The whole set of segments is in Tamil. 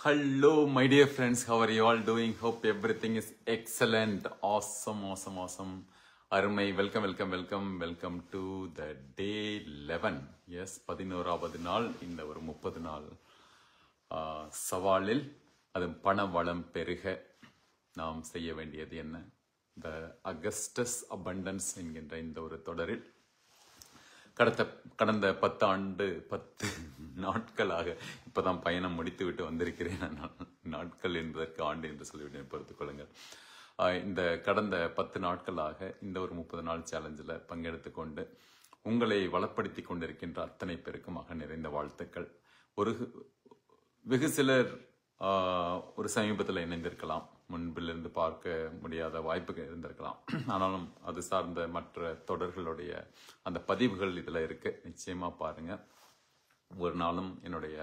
Hello, my dear friends. How are you all doing? Hope everything is excellent. Awesome. அருமை. Welcome to the day 11. Yes, 11வது நாள் இந்த ஒரு 30 நாள் சவாலில் அது பண வளம் பெருக நாம் செய்ய வேண்டியது என்ன? The Augustus Abundance என்கின்ற இந்த ஒரு தொடரில் கடந்த 10 நாட்களாக இப்பதான் பயணம் முடித்துவிட்டு வந்திருக்கிறேன். நாட்கள் என்பதற்கு ஆண்டு என்று சொல்லிவிட்டேன், பொறுத்துக் கொள்ளுங்கள். இந்த கடந்த 10 நாட்களாக இந்த ஒரு 30 நாள் சேலஞ்சில் பங்கெடுத்து கொண்டு உங்களை வளப்படுத்தி கொண்டிருக்கின்ற அத்தனை பேருக்குமாக நிறைந்த வாழ்த்துக்கள். வெகு சிலர் ஒரு சமீபத்தில் இணைந்திருக்கலாம், முன்பிலிருந்து பார்க்க முடியாத வாய்ப்புகள் இருந்திருக்கலாம். ஆனாலும் அது சார்ந்த மற்ற தொடர்களுடைய அந்த பதிவுகள் இதில் இருக்கு, நிச்சயமா பாருங்க. ஒரு நாளும் என்னுடைய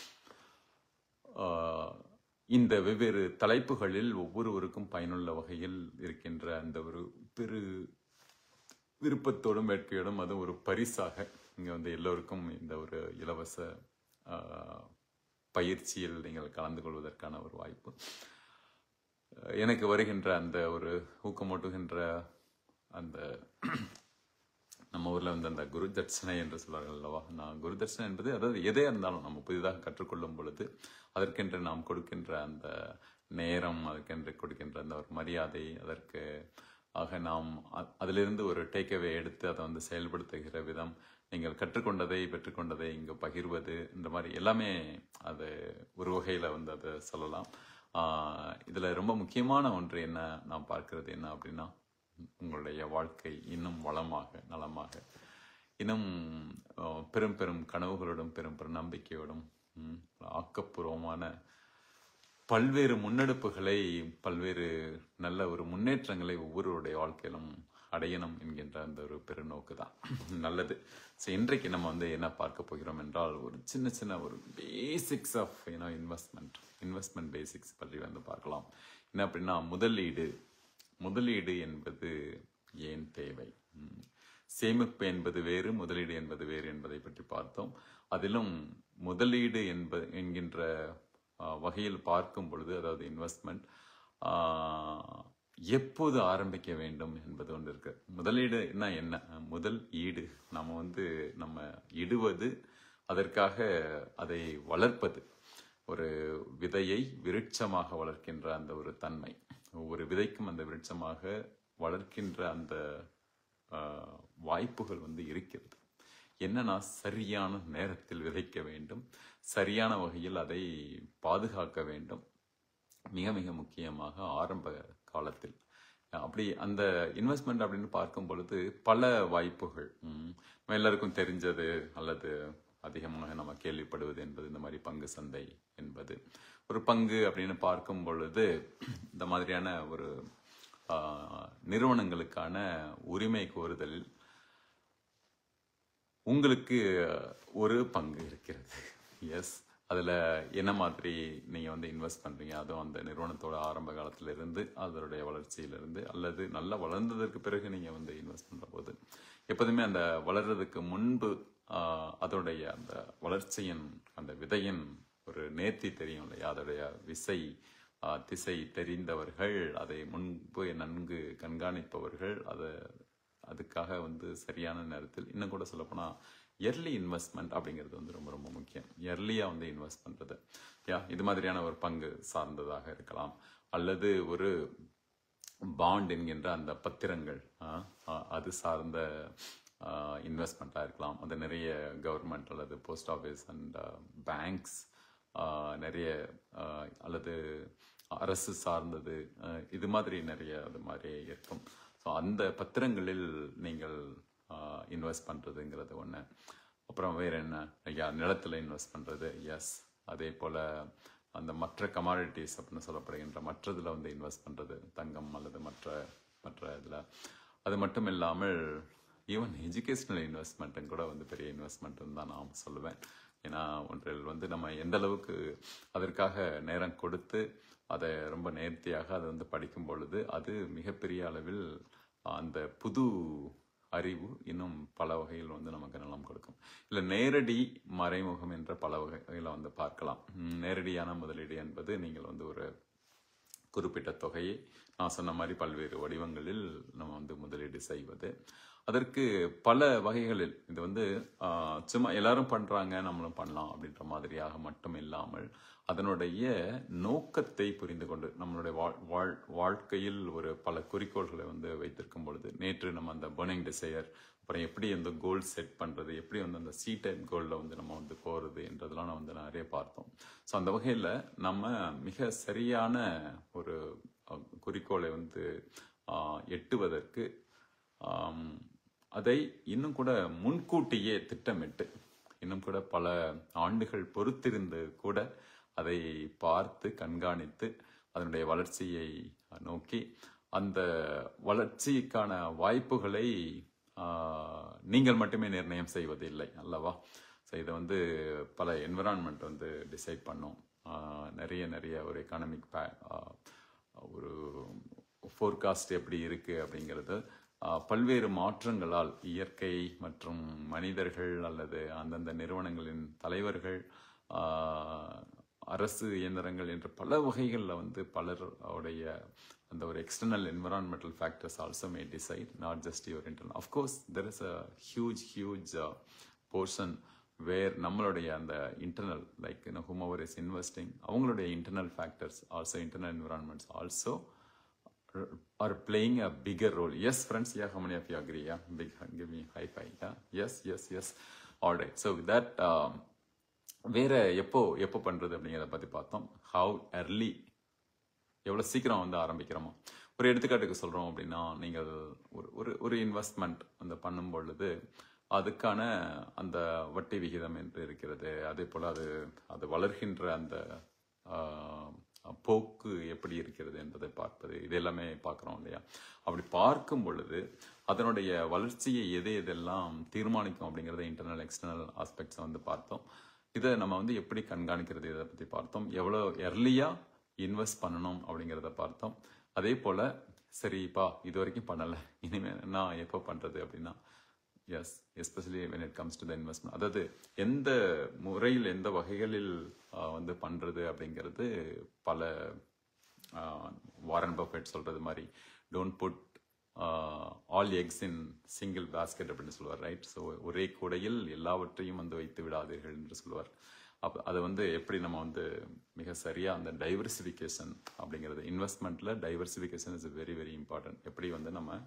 இந்த வெவ்வேறு தலைப்புகளில் ஒவ்வொருவருக்கும் பயனுள்ள வகையில் இருக்கின்ற அந்த ஒரு பெரு விருப்பத்தோடும் வேட்கையோடும் அது ஒரு பரிசாக இங்கே வந்து எல்லோருக்கும் இந்த ஒரு இலவச பயிற்சியில் நீங்கள் கலந்து கொள்வதற்கான ஒரு வாய்ப்பு எனக்கு வருகின்ற அந்த ஒரு ஊக்கமூட்டுகின்ற அந்த நம்ம ஊரில் வந்து அந்த குரு தட்சணை என்று சொல்வார்கள் அல்லவா. நான் குரு தட்சணை என்பது அதாவது எதே இருந்தாலும் நம்ம புதிதாக கற்றுக்கொள்ளும் பொழுது அதற்கென்று நாம் கொடுக்கின்ற அந்த நேரம், அதற்கென்று கொடுக்கின்ற அந்த ஒரு மரியாதை, அதற்கு ஆக நாம் அதிலிருந்து ஒரு டேக்அவே எடுத்து அதை வந்து செயல்படுத்துகிற விதம், நீங்கள் கற்றுக்கொண்டதை பெற்றுக்கொண்டதை இங்கு பகிர்வது, இந்த மாதிரி எல்லாமே அது ஒரு வகையில் வந்து அதை சொல்லலாம். இதில் ரொம்ப முக்கியமான ஒன்று என்ன நாம் பார்க்கிறது என்ன அப்படின்னா, உங்களுடைய வாழ்க்கை இன்னும் வளமாக நலமாக இன்னும் பெரும் கனவுகளோடும் பெரும் நம்பிக்கையோடும் ஆக்கப்பூர்வமான பல்வேறு முன்னெடுப்புகளை, பல்வேறு நல்ல ஒரு முன்னேற்றங்களை ஒவ்வொருவருடைய வாழ்க்கையிலும் அடையணும் என்கின்ற அந்த ஒரு பெருநோக்கு தான் நல்லது. ஸோ இன்றைக்கு நம்ம வந்து என்ன பார்க்க போகிறோம் என்றால், ஒரு சின்ன ஒரு பேசிக்ஸ் ஆஃப் இன்வெஸ்ட்மெண்ட் பேசிக்ஸ் பற்றி வந்து பார்க்கலாம். என்ன அப்படின்னா, முதலீடு என்பது ஏன் தேவை, சேமிப்பு என்பது வேறு, முதலீடு என்பது வேறு என்பதை பற்றி பார்த்தோம். அதிலும் முதலீடு என்கின்ற வகையில் பார்க்கும் பொழுது, அதாவது இன்வெஸ்ட்மெண்ட் எப்போது ஆரம்பிக்க வேண்டும் என்பது ஒன்று இருக்கு. முதலீடு என்ன முதல் ஈடு, நம்ம இடுவது, அதற்காக அதை வளர்ப்பது, ஒரு விதையை விருட்சமாக வளர்க்கின்ற அந்த ஒரு தன்மை, ஒவ்வொரு விதைக்கும் அந்த விருட்சமாக வளர்க்கின்ற அந்த வாய்ப்புகள் வந்து இருக்கிறது. என்னன்னா, சரியான நேரத்தில் விதைக்க வேண்டும், சரியான வகையில் அதை பாதுகாக்க வேண்டும், மிக முக்கியமாக ஆரம்ப காலத்தில். அப்படி அந்த இன்வெஸ்ட்மெண்ட் அப்படின்னு பார்க்கும் பொழுது பல வாய்ப்புகள் எல்லாருக்கும் தெரிஞ்சது அல்லது அதிகமாக நம்ம கேள்விப்படுவது என்பது இந்த மாதிரி பங்கு சந்தை என்பது ஒரு பங்கு அப்படின்னு பார்க்கும் பொழுது, இந்த மாதிரியான ஒரு நிறுவனங்களுக்கான உரிமை கோருதலில் உங்களுக்கு ஒரு பங்கு இருக்கிறது. எஸ், அதில் என்ன மாதிரி நீங்கள் வந்து இன்வெஸ்ட் பண்ணுறீங்க, அதுவும் அந்த நிறுவனத்தோட ஆரம்ப காலத்திலிருந்து அதனுடைய வளர்ச்சியிலிருந்து அல்லது நல்லா வளர்ந்ததற்கு பிறகு நீங்கள் வந்து இன்வெஸ்ட் பண்ணுற போது எப்போதுமே அந்த வளர்றதுக்கு முன்பு அதோடைய அந்த வளர்ச்சியின் அந்த விதையின் ஒரு நேர்த்தி தெரியும் இல்லையா, அதோடைய திசை தெரிந்தவர்கள், அதை முன்பு நன்கு கண்காணிப்பவர்கள், அதுக்காக வந்து சரியான நேரத்தில், இன்னும் கூட சொல்லப்போனால் எர்லி இன்வெஸ்ட்மெண்ட் அப்படிங்கிறது வந்து ரொம்ப முக்கியம். எர்லியாக வந்து இன்வெஸ்ட் பண்ணுறது, இது மாதிரியான ஒரு பங்கு சார்ந்ததாக இருக்கலாம், அல்லது ஒரு பாண்ட் என்கின்ற அந்த பத்திரங்கள், அது சார்ந்த இன்வெஸ்ட்மெண்ட்டாக இருக்கலாம். அது நிறைய கவர்மெண்ட் அல்லது போஸ்ட் ஆஃபீஸ் அண்ட் பேங்க்ஸ் நிறைய, அல்லது அரசு சார்ந்தது, இது மாதிரி நிறைய அது மாதிரி இருக்கும். ஸோ அந்த பத்திரங்களில் நீங்கள் இன்வெஸ்ட் பண்ணுறதுங்கிறது ஒன்று. அப்புறம் வேறு என்ன, நிலத்தில் இன்வெஸ்ட் பண்ணுறது, எஸ். அதே போல் அந்த மற்ற கமாடிட்டிஸ் அப்படின்னு சொல்லப்படுகின்ற மற்றதில் வந்து இன்வெஸ்ட் பண்ணுறது, தங்கம் அல்லது மற்ற இதில். அது மட்டும் இல்லாமல் ஈவன் எஜுகேஷ்னல் இன்வெஸ்ட்மெண்ட்டும் கூட வந்து பெரிய இன்வெஸ்ட்மெண்ட்டுன்னு தான் நான் சொல்லுவேன். ஏன்னா ஒன்றில் வந்து நம்ம எந்த அளவுக்கு அதற்காக நேரம் கொடுத்து அதை ரொம்ப நேர்த்தியாக அதை வந்து படிக்கும் பொழுது அது மிகப்பெரிய அளவில் அந்த புது அறிவு இன்னும் பல வகையில் வந்து நமக்கு நலம் கொடுக்கும். இல்லை நேரடி மறைமுகம் என்ற பல வகைகளை வந்து பார்க்கலாம். நேரடியான முதலீடு என்பது நீங்கள் வந்து ஒரு குறிப்பிட்ட தொகையை நான் சொன்ன மாதிரி பல்வேறு வடிவங்களில் நம்ம வந்து முதலீடு செய்வது. அதற்கு பல வகைகளில் இது வந்து சும்மா எல்லாரும் பண்றாங்க நம்மளும் பண்ணலாம் அப்படின்ற மாதிரியாக மட்டும் இல்லாமல் அதனுடைய நோக்கத்தை புரிந்து கொண்டு நம்மளுடைய வாழ்க்கையில் ஒரு பல குறிக்கோள்களை வந்து வைத்திருக்கும் பொழுது, நேற்று நம்ம அந்த பர்னிங் டிசையர், அப்புறம் எப்படி அந்த கோல் செட் பண்ணுறது, எப்படி வந்து அந்த சி டைப் கோலில் வந்து நம்ம வந்து போகிறது என்றதெல்லாம் நான் வந்து நிறைய பார்த்தோம். ஸோ அந்த வகையில் நம்ம மிக சரியான ஒரு குறிக்கோளை வந்து எட்டுவதற்கு அதை இன்னும் கூட முன்கூட்டியே திட்டமிட்டு இன்னும் கூட பல ஆண்டுகள் பொறுத்திருந்து கூட அதை பார்த்து கண்காணித்து அதனுடைய வளர்ச்சியை நோக்கி அந்த வளர்ச்சிக்கான வாய்ப்புகளை நீங்கள் மட்டுமே நிர்ணயம் செய்வதில்லை அல்லவா? ஸோ இதை வந்து பல என்விரான்மெண்ட் வந்து டிசைட் பண்ணோம். நிறைய ஒரு எக்கானமிக் ஒரு ஃபோர்காஸ்ட் எப்படி இருக்குது அப்படிங்கிறது பல்வேறு மாற்றங்களால் இயற்கை மற்றும் மனிதர்கள் அல்லது அந்தந்த நிறுவனங்களின் தலைவர்கள், அரசு இயந்திரங்கள் என்ற பல வகைகளில் வந்து பலருடைய அந்த ஒரு external environmental factors also may decide, not just your internal. Of course there is a huge portion where நம்மளுடைய அந்த internal like whomever is investing அவங்களுடைய internal factors also internal environments also are playing a bigger role. Yes friends, yeah, how many of you agree? Yeah, big give me high five. Yeah, yes. All right, so with that வேற எப்போ பண்றது அப்படிங்கிறத பத்தி பார்த்தோம். how early, எவ்வளோ சீக்கிரம் வந்து ஆரம்பிக்கிறோமோ. ஒரு எடுத்துக்காட்டுக்கு சொல்கிறோம் அப்படின்னா, நீங்கள் ஒரு இன்வெஸ்ட்மெண்ட் அந்த பண்ணும் பொழுது அதுக்கான அந்த வட்டி விகிதம் என்று இருக்கிறது, அதே போல் அது வளர்கின்ற அந்த போக்கு எப்படி இருக்கிறது என்பதை பார்ப்பது, இது எல்லாமே பார்க்குறோம் இல்லையா? அப்படி பார்க்கும் பொழுது அதனுடைய வளர்ச்சியை எதெல்லாம் தீர்மானிக்கும் அப்படிங்கிறத இன்டர்னல் எக்ஸ்டர்னல் ஆஸ்பெக்ட்ஸை வந்து பார்த்தோம். இதை நம்ம வந்து எப்படி கண்காணிக்கிறது இதை பற்றி பார்த்தோம். எவ்வளோ எர்லியாக இன்வெஸ்ட் பண்ணணும் அப்படிங்கிறத பார்த்தோம். அதே போல் சரிப்பா இது வரைக்கும் பண்ணலை, இனிமேல் நான் எப்போ பண்ணுறது அப்படின்னா, yes especially when it comes to the investment, அதாவது எந்த முறையில் எந்த வகைகளில் வந்து பண்ணுறது அப்படிங்கிறது பல வாரன் பஃபெட் சொல்கிறது மாதிரி don't put all eggs in single basket அப்படின்னு சொல்லுவார், ரைட்? ஸோ ஒரே கூடையில் எல்லாவற்றையும் வந்து வைத்து விடாதீர்கள் என்று சொல்லுவார். அதை வந்து எப்படி நம்ம வந்து மிக சரியாக அந்த டைவர்சிஃபிகேஷன் அப்படிங்கிறது, இன்வெஸ்ட்மெண்ட்டில் diversification is very very important. எப்படி வந்து நம்ம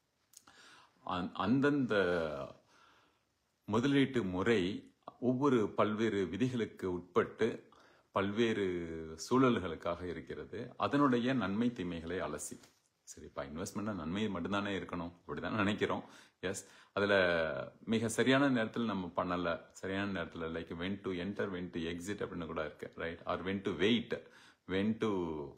அந்தந்த முதலீட்டு முறை ஒவ்வொரு பல்வேறு விதிகளுக்கு உட்பட்டு பல்வேறு சூழல்களுக்காக இருக்கிறது. அதனுடைய நன்மை தீமைகளை அலசி, சரிப்பா இன்வெஸ்ட்மெண்ட்னா நன்மை மட்டும்தானே இருக்கணும் அப்படிதான் நினைக்கிறோம். எஸ், அதில் மிக சரியான நேரத்தில் நம்ம பண்ணலை, சரியான நேரத்தில் like when to enter when to exit அப்படின்னு கூட இருக்கு, right? Or when to wait, when to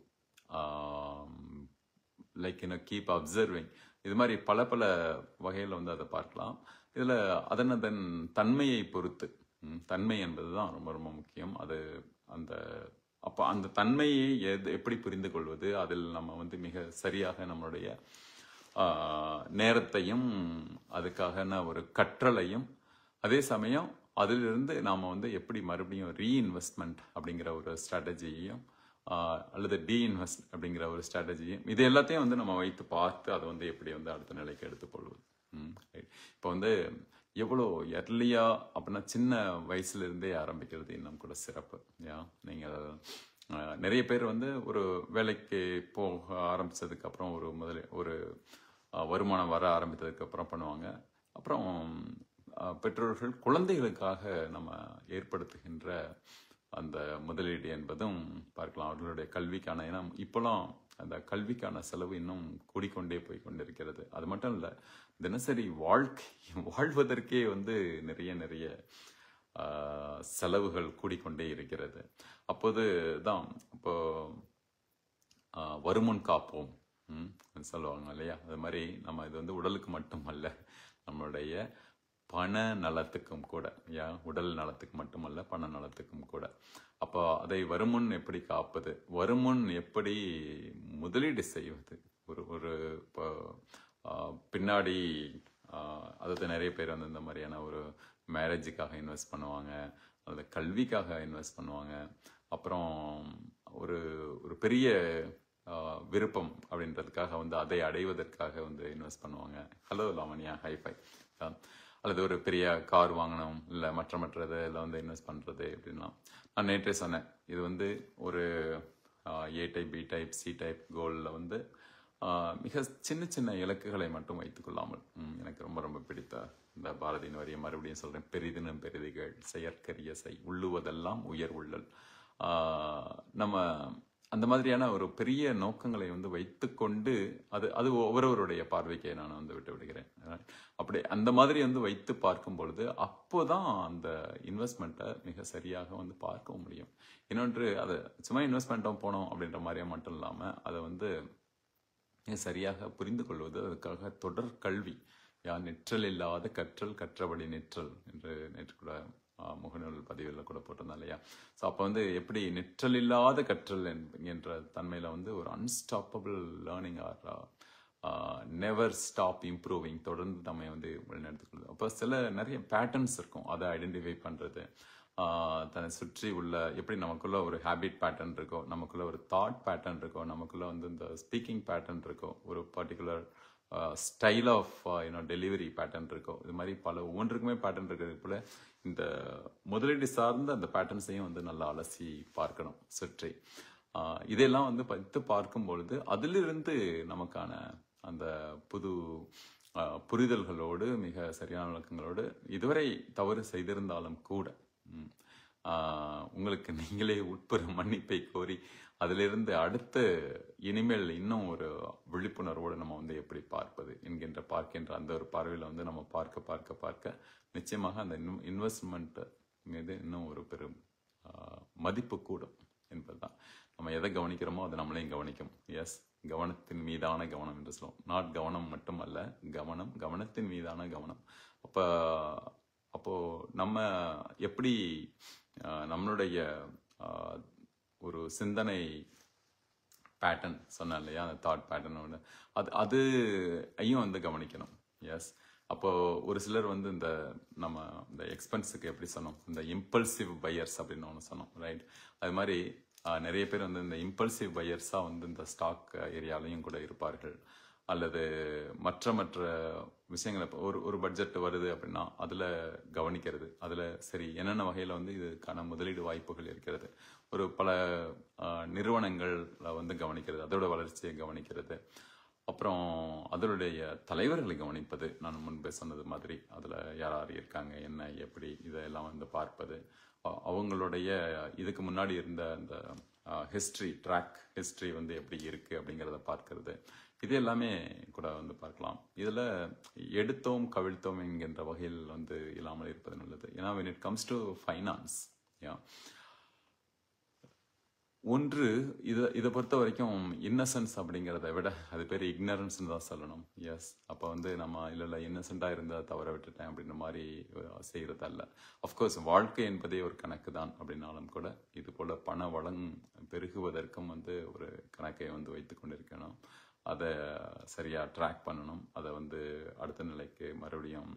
like keep observing, இது மாதிரி பல வகையில் வந்து அதை பார்க்கலாம். இதில் அதன் தன்மையை பொறுத்து, தன்மை என்பது தான் ரொம்ப ரொம்ப முக்கியம். அப்போ அந்த தன்மையை எப்படி புரிந்து கொள்வது, அதில் நம்ம வந்து மிக சரியாக நம்மளுடைய நேரத்தையும் அதுக்காக ஒரு கற்றலையும், அதே சமயம் அதிலிருந்து நாம் வந்து எப்படி மறுபடியும் ரீஇன்வெஸ்ட்மெண்ட் அப்படிங்கிற ஒரு ஸ்ட்ராட்டஜியையும் அல்லது டீஇன்வெஸ்ட் அப்படிங்கிற ஒரு ஸ்ட்ராட்டஜியும், இது எல்லாத்தையும் வந்து நம்ம வைத்து பார்த்து அதை வந்து எப்படி வந்து அடுத்த நிலைக்கு எடுத்துக்கொள்வது. இப்போ வந்து எவ்வளோ எர்லியா அப்படின்னா சின்ன வயசுலேருந்தே ஆரம்பிக்கிறது இன்னும் கூட சிறப்பு. நீங்கள் நிறைய பேர் வந்து ஒரு வேலைக்கு போக ஆரம்பித்ததுக்கப்புறம் ஒரு வருமானம் வர ஆரம்பித்ததுக்கப்புறம் பண்ணுவாங்க. அப்புறம் பெற்றோர்கள் குழந்தைகளுக்காக நம்ம ஏற்படுத்துகின்ற அந்த முதலீடு என்பதும் பார்க்கலாம். அவர்களுடைய கல்விக்கான, ஏன்னா இப்போலாம் அந்த கல்விக்கான செலவு இன்னும் கூடிக்கொண்டே போய் கொண்டிருக்கிறது. அது மட்டும் இல்லை, தினசரி வாழ்வதற்கே வந்து நிறைய செலவுகள் கூடிக்கொண்டே இருக்கிறது. அப்போது தான் இப்போ வருமுன் காப்போம் சொல்லுவாங்க இல்லையா? அது மாதிரி நம்ம இது வந்து உடலுக்கு மட்டும் அல்ல, நம்மளுடைய பண நலத்துக்கும் கூட, உடல் நலத்துக்கு மட்டுமல்ல பண நலத்துக்கும் கூட. அப்போ அதை வருமுன் எப்படி காப்பது, வருமுன் எப்படி முதலீடு செய்வது, ஒரு இப்போ பின்னாடி அதாவது நிறைய பேர் வந்து இந்த மாதிரியான ஒரு மேரேஜுக்காக இன்வெஸ்ட் பண்ணுவாங்க, அதில் கல்விக்காக இன்வெஸ்ட் பண்ணுவாங்க, அப்புறம் ஒரு ஒரு பெரிய விருப்பம் அப்படின்றதுக்காக வந்து அதை அடைவதற்காக வந்து இன்வெஸ்ட் பண்ணுவாங்க. Hello Lavanya, high five. அல்லது ஒரு பெரிய கார் வாங்கணும், இல்லை மற்றது இதில் வந்து இன்வெஸ்ட் பண்ணுறது அப்படின்லாம். நான் நேற்றே சொன்னேன், இது வந்து ஒரு A type, B type, C type கோலில் வந்து மிக சின்ன சின்ன இலக்குகளை மட்டும் வைத்துக்கொள்ளாமல், எனக்கு ரொம்ப ரொம்ப பிடித்த இந்த பாரதியின் வரியை மறுபடியும் சொல்கிறேன், பெரிதினும் பெரிதிகள் செயற்கரிய செய் உள்ளுவதெல்லாம் உயர் உள்ளல். நம்ம அந்த மாதிரியான ஒரு பெரிய நோக்கங்களை வந்து வைத்துக்கொண்டு அது அது ஒவ்வொருவருடைய பார்வைக்கே நான் வந்து விட்டு விடுகிறேன். அப்படி அந்த மாதிரி வந்து வைத்து பார்க்கும் பொழுது அப்போதான் அந்த இன்வெஸ்ட்மெண்ட்டை மிக சரியாக வந்து பார்க்க முடியும். இன்னொன்று, அதை சும்மா இன்வெஸ்ட்மெண்ட்டும் போனோம் அப்படின்ற மாதிரியே மட்டும் இல்லாமல் அதை வந்து சரியாக புரிந்து கொள்வது, அதுக்காக தொடர் கல்வி, நிற்றல் இல்லாத கற்றல் கற்றபடி நிற்றல் என்று நேற்று கூட முகநூல் பதிவில் கூட போட்டிருந்தோம் இல்லையா. ஸோ அப்போ வந்து எப்படி நிற்றல் இல்லாத கற்றல் என்ற தன்மையில் வந்து ஒரு unstoppable learning or never stop improving, தொடர்ந்து நம்ம வந்து வழிநடத்திக்கொள்ளுது. அப்போ நிறைய பேட்டர்ன்ஸ் இருக்கும், அதை ஐடென்டிஃபை பண்ணுறது, தன்னை சுற்றி உள்ள எப்படி நமக்குள்ள ஒரு ஹேபிட் பேட்டர்ன் இருக்கோ, நமக்குள்ள ஒரு தாட் பேட்டர்ன் இருக்கோ, நமக்குள்ள வந்து இந்த ஸ்பீக்கிங் பேட்டர்ன் இருக்கோ, ஒரு particular style of delivery pattern இருக்கோ, இது மாதிரி பல ஒவ்வொன்றுக்குமே பேட்டர்ன் இருக்கிறது போல இந்த முதலீடு சார்ந்த அந்த பேட்டர்ன்ஸையும் வந்து நல்லா அலசி பார்க்கணும் சுற்றி. இதெல்லாம் வந்து பார்த்து பார்க்கும் பொழுது அதிலிருந்து நமக்கான அந்த புது புரிதல்களோடு, மிக சரியான விளக்கங்களோடு, இதுவரை தவறு செய்திருந்தாலும் கூட உங்களுக்கு நீங்களே உட்புற மன்னிப்பை கோரி அதிலிருந்து அடுத்து இனிமேல் இன்னும் ஒரு விழிப்புணர்வோடு நம்ம வந்து எப்படி பார்ப்பது என்கின்ற பார்க்கின்ற அந்த ஒரு பார்வையில் வந்து நம்ம பார்க்க பார்க்க பார்க்க நிச்சயமாக அந்த இன்வெஸ்ட்மெண்ட் மீது இன்னும் ஒரு பெரும் மதிப்பு கூடும் என்பதுதான். நம்ம எதை கவனிக்கிறோமோ அதை நம்மளையும் கவனிக்கும். எஸ், கவனத்தின் மீதான கவனம் என்று சொல்லுவோம். நாட் கவனம் மட்டுமல்ல, கவனம், கவனத்தின் மீதான கவனம். அப்போ நம்ம எப்படி நம்மளுடைய ஒரு சிந்தனை பேட்டர்ன் சொன்னேன் இல்லையா, அந்த தாட் பேட்டர்ன் அது ஐயும் வந்து கவனிக்கணும். எஸ், அப்போ ஒரு சிலர் வந்து நம்ம இந்த எக்ஸ்பென்ஸுக்கு எப்படி சொன்னோம், இந்த இம்பல்சிவ் பையர்ஸ் அப்படின்னு ஒன்று சொன்னோம், ரைட்? அது மாதிரி நிறைய பேர் வந்து இந்த இம்பல்சிவ் பையர்ஸாக வந்து இந்த ஸ்டாக் ஏரியாலையும் கூட இருப்பார்கள். அல்லது மற்ற விஷயங்களை ஒரு பட்ஜெட் வருது அப்படின்னா அதில் கவனிக்கிறது, அதில் சரி என்னென்ன வகையில் வந்து இதுக்கான முதலீடு வாய்ப்புகள் இருக்கிறது, ஒரு பல நிறுவனங்களில் வந்து கவனிக்கிறது, அதோட வளர்ச்சியை கவனிக்கிறது, அப்புறம் அதனுடைய தலைவர்களை கவனிப்பது, நான் முன்பே சொன்னது மாதிரி அதில் யார் இருக்காங்க, என்ன எப்படி, இதெல்லாம் வந்து பார்ப்பது, அவங்களுடைய இதுக்கு முன்னாடி இருந்த அந்த ஹிஸ்ட்ரி வந்து எப்படி இருக்குது அப்படிங்கிறத பார்க்கறது, இது எல்லாமே கூட வந்து பார்க்கலாம். இதில் எடுத்தோம் கவிழ்த்தோம் என்கின்ற வகையில் வந்து இல்லாமல் இருப்பது நல்லது. ஏன்னா when it comes to finance, ஒன்று இதை பொறுத்த வரைக்கும் இன்னசென்ஸ் அப்படிங்கிறத விட அது பேர் இக்னரன்ஸ்ன்னு தான் சொல்லணும். எஸ், அப்போ வந்து நம்ம இல்லை இன்னசென்ட்டாக இருந்தால் தவற விட்டுட்டேன் அப்படின்ற மாதிரி செய்கிறதல்ல. அஃப்கோர்ஸ் வாழ்க்கை என்பதே ஒரு கணக்கு தான் அப்படின்னாலும் கூட இது போல் பண வளம் பெருகுவதற்கும் வந்து ஒரு கணக்கை வந்து வைத்து கொண்டிருக்கணும். அதை சரியாக ட்ராக் பண்ணணும். அதை வந்து அடுத்த நிலைக்கு மறுபடியும்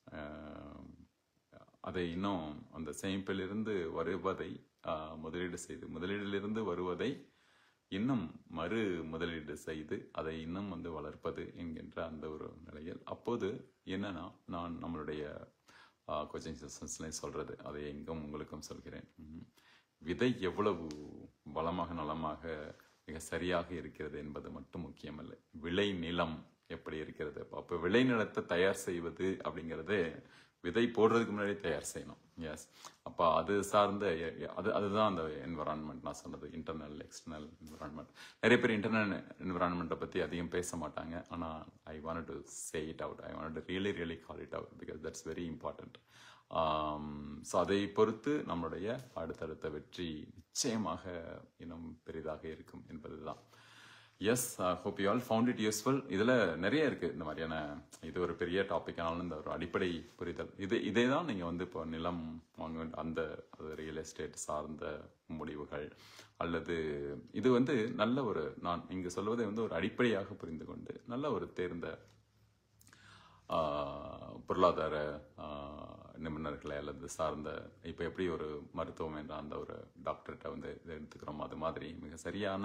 அதை இன்னும் அந்த சேமிப்பிலிருந்து வருவதை முதலீடு செய்து, முதலீடிலிருந்து வருவதை இன்னும் மறு முதலீடு செய்து அதை இன்னும் வந்து வளர்ப்பது என்கின்ற அந்த ஒரு நிலையில், அப்போது என்னன்னா, நான் நம்மளுடைய கோச்சிங் செஷன்ஸ்லையும் சொல்றது, அதை எங்கும் உங்களுக்கும் சொல்கிறேன், விதை எவ்வளவு பலமாக நலமாக மிக சரியாக இருக்கிறது என்பது மட்டும் முக்கியமல்ல, விளை நிலம் எப்படி இருக்கிறது. அப்போ விளை நிலத்தை தயார் செய்வது அப்படிங்கிறது விதை போடுறதுக்கு முன்னாடி தயார் செய்யணும். எஸ், அப்போ அது சார்ந்த அதுதான் அந்த என்விரான்மெண்ட் நான் சொன்னது, இன்டர்னல் எக்ஸ்டர்னல் என்விரான்மெண்ட். நிறைய பேர் இன்டர்னல் என்விரான்மெண்ட்டை பற்றி அதிகம் பேச மாட்டாங்க. ஆனால் I want to say it out, I want to really call it out because that's very important. So அதை பொறுத்து நம்மளுடைய அடுத்தடுத்த வெற்றி நிச்சயமாக இன்னும் பெரிதாக இருக்கும் என்பதுதான். Yes, hope you all found it useful. இதில் நிறைய இருக்குது இந்த மாதிரியான, இது ஒரு பெரிய டாப்பிக்கானாலும் இந்த ஒரு அடிப்படை புரிதல், இதே தான் நீங்கள் வந்து இப்போ நிலம் வாங்க அந்த ரியல் எஸ்டேட் சார்ந்த முடிவுகள், அல்லது இது வந்து நல்ல ஒரு, நான் இங்கே சொல்வதை வந்து ஒரு அடிப்படையாக புரிந்து கொண்டு நல்ல ஒரு தேர்ந்த பொருளாதார நிபுணர்களை அல்லது சார்ந்த இப்போ எப்படி ஒரு மருத்துவம் என்ற அந்த ஒரு டாக்டர்கிட்ட வந்து இதை எடுத்துக்கிறோம், அது மாதிரி மிக சரியான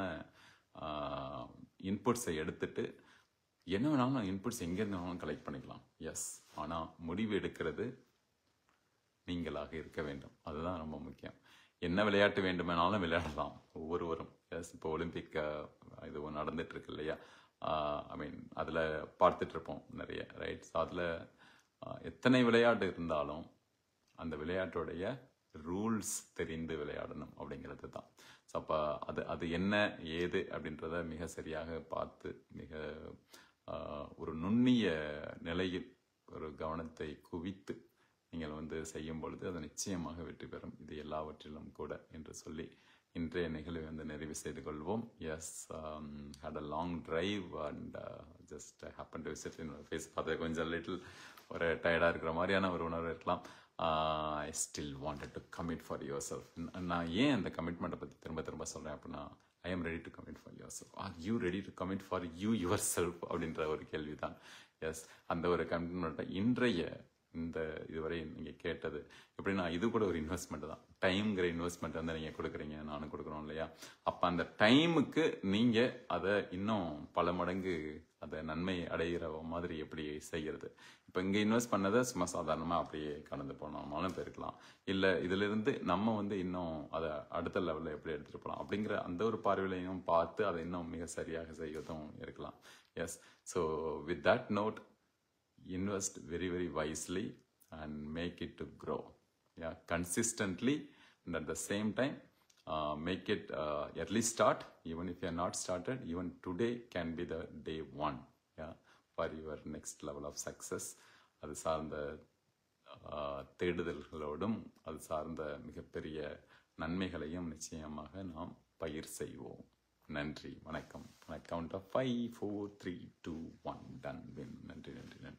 இன்புட்ஸை எடுத்துட்டு என்ன வேணாலும் இன்புட்ஸ் எங்கேருந்து வேணாலும் கலெக்ட் பண்ணிக்கலாம். எஸ், ஆனால் முடிவு எடுக்கிறது நீங்களாக இருக்க வேண்டும். அதுதான் ரொம்ப முக்கியம். என்ன விளையாட்டு வேண்டுமானாலும் விளையாடலாம் ஒவ்வொருவரும். எஸ், இப்போ ஒலிம்பிக் இது நடந்துட்டு இருக்கு இல்லையா, ஐ மீன் அதில் பார்த்துட்டு இருப்போம் நிறைய ரைட்ஸ். அதில் எத்தனை விளையாட்டு இருந்தாலும் அந்த விளையாட்டுடைய ரூல்ஸ் தெரிந்து விளையாடணும் அப்படிங்கிறது தான். ஸோ அப்போ அது என்ன ஏது அப்படின்றத மிக சரியாக பார்த்து மிக ஒரு நுண்ணிய நிலையில் ஒரு கவனத்தை குவித்து நீங்கள் வந்து செய்யும் பொழுது அது நிச்சயமாக வெற்றி பெறும். இது எல்லாவற்றிலும் கூட என்று சொல்லி இன்றைய நிகழ்வை வந்து நிறைவு செய்து கொள்வோம். Yes, had a long drive and just happen to visit in phase. பார்த்து கொஞ்சம் லிட்டில் ஒரு டயர்டாக இருக்கிற மாதிரியான ஒரு உணர்வு இருக்கலாம். I still wanted to commit for your self. நான் ஏன் அந்த கமிட்மெண்ட்டை பற்றி திரும்ப திரும்ப சொல்கிறேன் அப்படின்னா, I am ready to commit for your self. Are you ready to commit for your self அப்படின்ற ஒரு கேள்வி தான். எஸ், அந்த ஒரு கமிட்மெண்ட்டை இன்றைய இந்த இதுவரை நீங்கள் கேட்டது எப்படின்னா, இது கூட ஒரு இன்வெஸ்ட்மெண்ட் தான். டைம்ங்கிற இன்வெஸ்ட்மெண்ட் வந்து நீங்கள் கொடுக்குறீங்க, நானும் கொடுக்குறோம் இல்லையா. அப்போ அந்த டைமுக்கு நீங்கள் அதை இன்னும் பல மடங்கு அதை நன்மை அடைகிற மாதிரி எப்படி செய்கிறது. இப்போ இங்கே இன்வெஸ்ட் பண்ணதை சும்மா சாதாரணமாக அப்படியே கடந்து போனாலும் போயிருக்கலாம். இல்லை இதிலிருந்து நம்ம வந்து இன்னும் அதை அடுத்த லெவலில் எப்படி எடுத்துகிட்டு போகலாம் அப்படிங்கிற அந்த ஒரு பார்வையிலையும் பார்த்து அதை இன்னும் மிக சரியாக செய்வதும் இருக்கலாம். Yes, so with that note, invest very very wisely and make it to grow, yeah, consistently, and at the same time make it early start. Even if you are not started, even today can be the day one, yeah, for your next level of success. அது சார்ந்த தேடுதல்களோடும் அது சார்ந்த மிகப்பெரிய நன்மைகளையும் நிச்சயமாக நாம் பயிர் செய்வோம். நன்றி, வணக்கம். Count of 5 4 3 2 1 done. நன்றி நன்றி நன்றி.